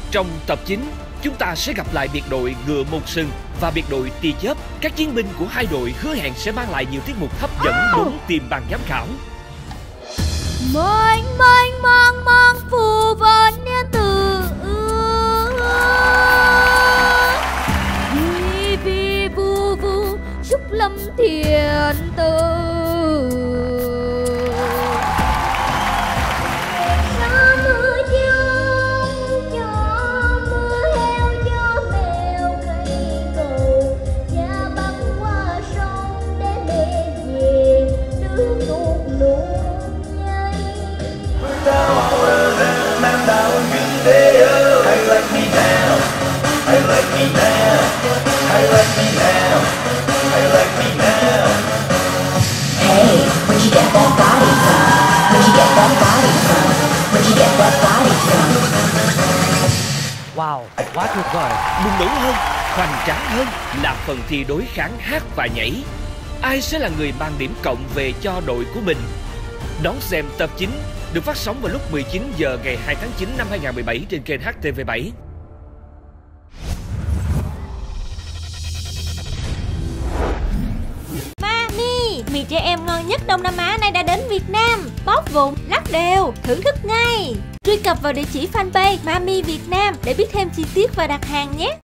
Trong tập 9, chúng ta sẽ gặp lại biệt đội Ngựa Một Sừng và biệt đội Tia Chớp. Các chiến binh của hai đội hứa hẹn sẽ mang lại nhiều tiết mục hấp dẫn đúng tìm ban giám khảo. Mênh mênh mang mang phù vân niên tử, vi vi vu vu chúc lâm thiền tử. Wow, quá tuyệt vời. Bùng nổ hơn, hoành tráng hơn là phần thi đối kháng hát và nhảy. Ai sẽ là người mang điểm cộng về cho đội của mình? Đón xem tập 9 được phát sóng vào lúc 19 giờ ngày 2 tháng 9 năm 2017 trên kênh HTV7. Mami, mì trẻ em ngon nhất Đông Nam Á nay đã đến Việt Nam. Bóp vụn, lắc đều, thưởng thức ngay. Truy cập vào địa chỉ fanpage Mami Việt Nam để biết thêm chi tiết và đặt hàng nhé.